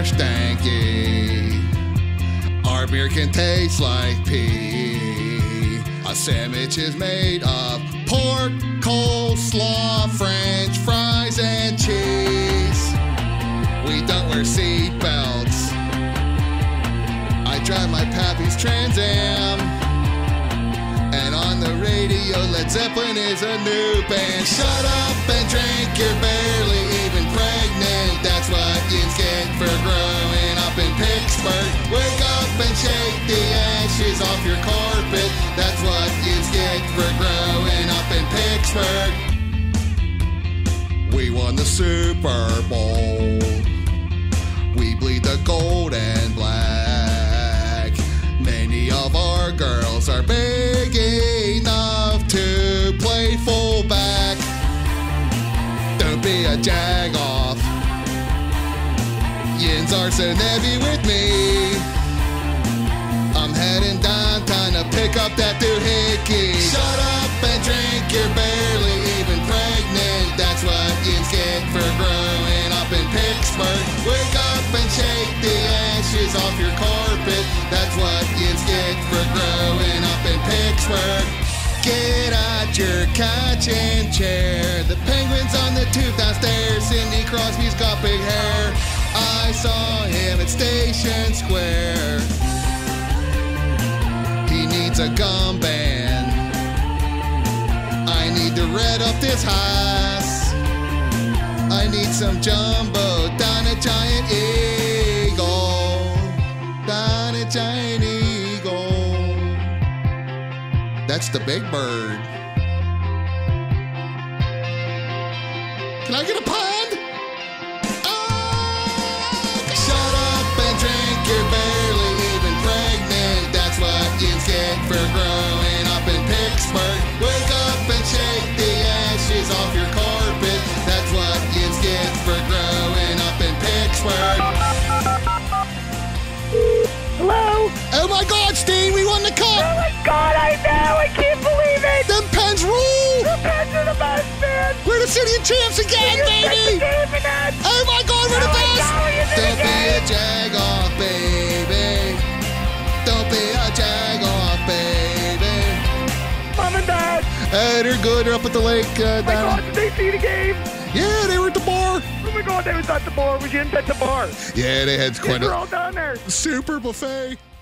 stanky. Our beer can taste like pee. A sandwich is made of pork, coleslaw, French fries, and cheese. We don't wear seat belts. I drive my pappy's Trans Am. And on the radio, Led Zeppelin is a new band. Shut up and drink, you're barely even pregnant. That's what you get for growing up in Pittsburgh. Wake up and shake the ashes off your carpet. That's what you get for growing up in Pittsburgh. We won the Super Bowl. We bleed the gold and black. Many of our girls are big enough to play fullback. Don't be a jag-off. Yinzers and heavy with me. I'm heading downtown to pick up that doohickey. Shut up and drink, you're barely even pregnant. That's what you get for growing up in Pittsburgh. Wake up and shake the ashes off your carpet. That's what you get for growing up in Pittsburgh. Get out your couch and chair. The penguin's on the tooth downstairs. Sidney Crosby's got big hair. I saw him at Station Square. He needs a gum band. I need to red up this house. I need some jumbo down a giant eagle. Down a giant eagle. That's the big bird. Can I get a pond? Oh, shut up and drink, you're barely even pregnant. That's what you get for growing up in Pittsburgh. Wake up and shake the ashes off your carpet. That's what you get for growing up in Pittsburgh. Hello? Oh my God, Steve, we won the cup! Oh my God, I know! I can't believe it! Them Pens rule! The Pens are the best, man! We're the city of champs again, baby! Oh my God, we're the best! Don't be a jag-off, baby. Don't be a jag-off, baby. Mom and Dad! They're good. They're up at the lake. Oh my God, did they see the game? Yeah, they were at the bar. Oh my God, they was at the bar. Was you in at the bar? Yeah, they had quite We're all down there. super buffet.